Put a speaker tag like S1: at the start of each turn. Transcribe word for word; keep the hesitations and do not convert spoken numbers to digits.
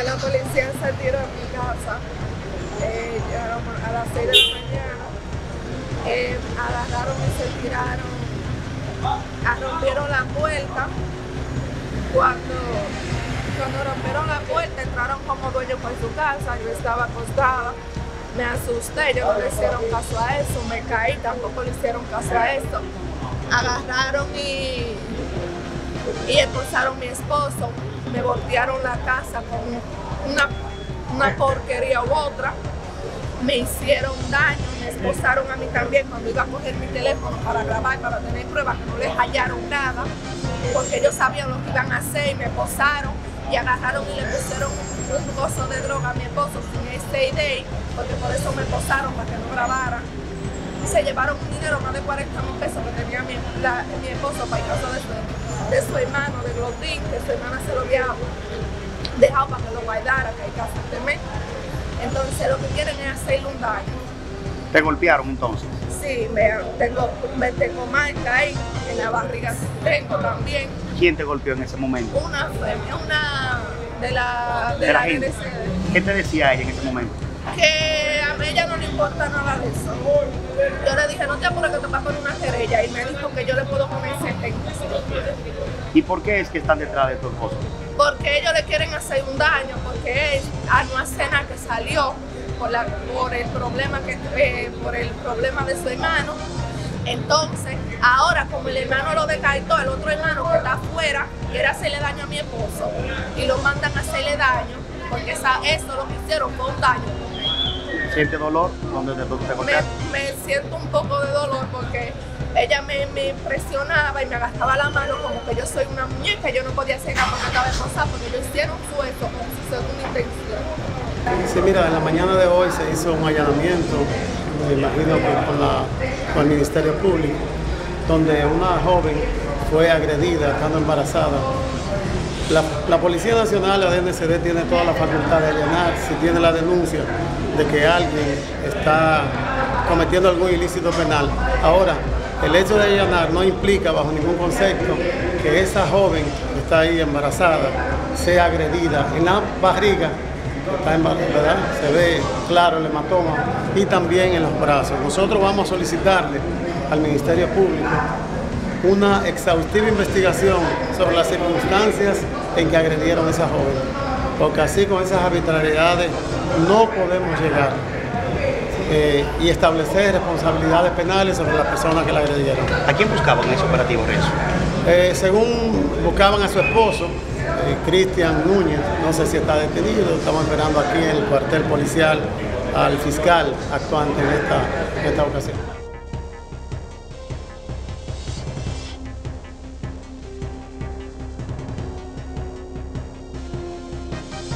S1: que la policía se tiró en mi casa eh, a las seis de la mañana. Eh, agarraron y se tiraron, a, rompieron la puerta. Cuando, cuando rompieron la puerta, entraron como dueños por su casa. Yo estaba acostada, me asusté, ellos no le hicieron caso a eso, me caí, tampoco le hicieron caso a eso. Agarraron y, y esposaron a mi esposo, me voltearon la casa con una, una porquería u otra, me hicieron daño, me esposaron a mí también cuando iba a coger mi teléfono para grabar, para tener pruebas, que no les hallaron nada, porque ellos sabían lo que iban a hacer y me esposaron y agarraron y le pusieron un gozo de droga a mi esposo sin ese I D, porque por eso me esposaron, para que no grabara. Se llevaron un dinero, más de cuarenta mil pesos que tenía mi, la, mi esposo para el caso de su, de su hermano, de Glotín, que su hermana se lo había dejado para que lo guardara, que hay que hacer. Entonces lo que quieren es hacerle un daño.
S2: ¿Te golpearon entonces?
S1: Sí, me tengo, me tengo marca ahí, en la barriga tengo también.
S2: ¿Quién te golpeó en ese momento?
S1: Una femia, una de la, de
S2: ¿De la
S1: la
S2: gente?
S1: R C D.
S2: ¿Qué te decía ella en ese momento?
S1: Que a ella no le importa nada de eso. Yo le dije, no te apures que te va a poner una querella, y me dijo que yo le puedo poner setenta.
S2: ¿Y por qué es que están detrás de tu esposo?
S1: Porque ellos le quieren hacer un daño, porque él a no hacer nada que salió por, la, por el problema que eh, por el problema de su hermano. Entonces, ahora como el hermano lo descartó, el otro hermano que está afuera quiere hacerle daño a mi esposo y lo mandan a hacerle daño, porque esa, eso lo que hicieron fue un daño.
S2: ¿Siente dolor donde te, te golpearon?
S1: Me, me siento un poco de dolor porque ella me, me presionaba y me agarraba la mano como que yo soy una muñeca, yo no podía hacer nada porque estaba esposada, porque ellos hicieron su esto con su segunda intención.
S3: Sí, mira, en la mañana de hoy se hizo un allanamiento, me imagino que con, la, con el Ministerio Público, donde una joven fue agredida estando embarazada. La, la Policía Nacional, la D N C D, tiene toda la facultad de allanar si tiene la denuncia de que alguien está cometiendo algún ilícito penal. Ahora, el hecho de allanar no implica bajo ningún concepto que esa joven que está ahí embarazada sea agredida en la barriga, que está embarazada, ¿verdad? Se ve claro el hematoma, y también en los brazos. Nosotros vamos a solicitarle al Ministerio Público una exhaustiva investigación sobre las circunstancias en que agredieron a esa joven, porque así con esas arbitrariedades no podemos llegar eh, y establecer responsabilidades penales sobre las personas que la agredieron.
S2: ¿A quién buscaban en ese operativo, Renzo?
S3: Eh, según buscaban a su esposo, eh, Cristian Núñez, no sé si está detenido, estamos esperando aquí en el cuartel policial al fiscal actuante en esta, en esta ocasión.